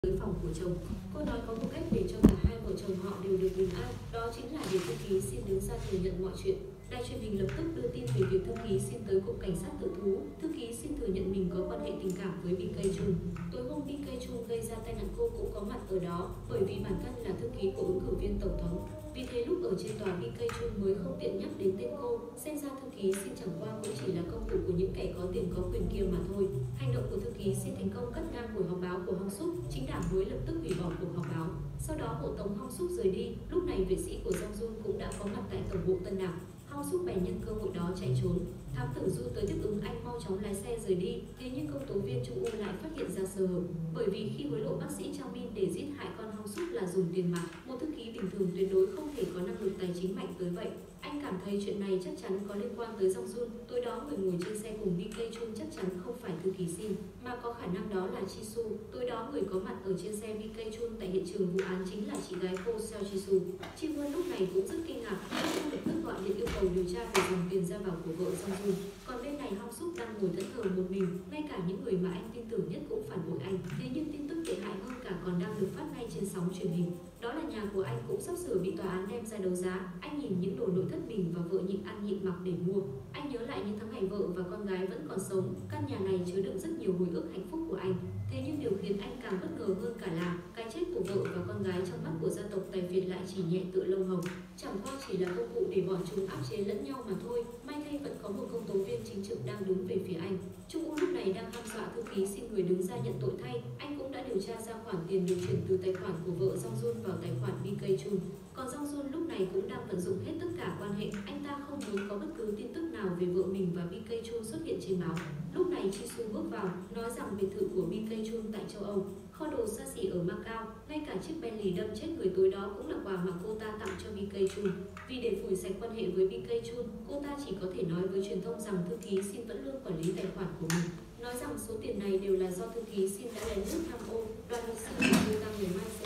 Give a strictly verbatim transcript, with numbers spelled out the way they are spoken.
tới phòng của chồng. Cô nói có một cách để cho cả hai vợ chồng họ đều được bình an, đó chính là để thư ký xin đứng ra thừa nhận mọi chuyện. Đài truyền hình lập tức đưa tin về việc thư ký xin tới cục cảnh sát tự thú. Thư ký xin thừa nhận mình có quan hệ tình cảm với bê ca Chung. Tối hôm bê ca Chung gây ra tai nạn cô cũng có mặt ở đó, bởi vì bản thân là thư ký của ứng cử viên tổng thống. Vì thế lúc ở trên tòa, bê ca Chung mới không tiện nhắc đến tên cô. Xem ra thư ký xin chẳng qua cũng chỉ là công cụ của những kẻ có tiền có quyền kia mà thôi. Hành động của thư ký xin thành công cắt ngang buổi họp báo của Hong Suk, chính đảng mới lập tức hủy bỏ cuộc họp báo. Sau đó hộ tống Hong Suk rời đi. Lúc này vệ sĩ của Jong Jun cũng đã có mặt tại tổng bộ Tân Đảng. Hong Suk bèn nhân cơ hội đó chạy trốn. Thám tử Du tới tiếp ứng anh mau chóng lái xe rời đi. Thế nhưng công tố viên Chung U lại phát hiện ra sơ hở, bởi vì khi hối lộ bác sĩ Chang Min để giết hại con Hong Suk là dùng tiền mặt, một thư ký bình thường tuyệt đối không thể có năng lực tài chính mạnh tới vậy. Anh cảm thấy chuyện này chắc chắn có liên quan tới Jong Jun. Tối đó người ngồi trên xe cùng bê ca Chung chắc chắn không phải thư ký Shin, mà có khả năng đó là Chi Su. Tối đó người có mặt ở trên xe bê ca Chung tại hiện trường vụ án chính là chị gái cô Seo Chi Su. Chi Won lúc này cũng rất kinh ngạc, cô lập tức gọi điện yêu cầu điều tra về dòng tiền ra vào của vợ Jong Jun. Còn bên này Hong Suk đang ngồi thẫn thờ một mình, ngay cả những người mà anh tin tưởng nhất cũng phản bội anh. Thế nhưng tin tức tệ hại hơn cả còn đang được phát ngay trên sóng truyền hình. Đó là nhà của anh cũng sắp sửa bị tòa án đem ra đấu giá. Anh nhìn những đồ nội thất mình và vợ nhịn ăn nhịn mặc để mua. Anh nhớ lại những tháng ngày vợ và con gái vẫn còn sống. Căn nhà này chứa đựng rất nhiều hồi ức hạnh phúc của anh. Thế nhưng điều khiến anh càng bất ngờ hơn cả là cái chết của vợ và con gái trong mắt của gia tộc Tài Việt lại chỉ nhẹ tựa lông hồng. Chẳng qua chỉ là công cụ để bọn chúng áp chế lẫn nhau mà thôi. May thay vẫn có một công tố viên chính trực đang đứng về phía anh. Chung U lúc này đang hăm dọa thư ký xin người đứng ra nhận tội thay. Anh cũng đã điều tra ra khoản tiền được chuyển từ tài khoản của vợ Jong Jun vào tài khoản bê ca Chung. Còn Jong Jun lúc này cũng đang vận dụng hết tất cả quan hệ. Anh ta không muốn có bất cứ tin tức nào về vợ mình và bê ca Chung xuất hiện trên báo. Lúc này Chi Su bước vào, nói rằng biệt thự của bê ca Chung tại châu Âu, kho đồ xa xỉ ở Macau, ngay cả chiếc Bentley đâm chết người tối đó cũng là quà mà cô ta tặng cho bê ca Chung. Vì để phủi sạch quan hệ với bê ca Chung, cô ta chỉ có thể nói với truyền thông rằng thư ký Shin vẫn luôn quản lý tài khoản của mình, nói rằng số tiền này đều là do thư ký Shin đã lén lút tham ô. Đoàn luật sư của cô ta ngày mai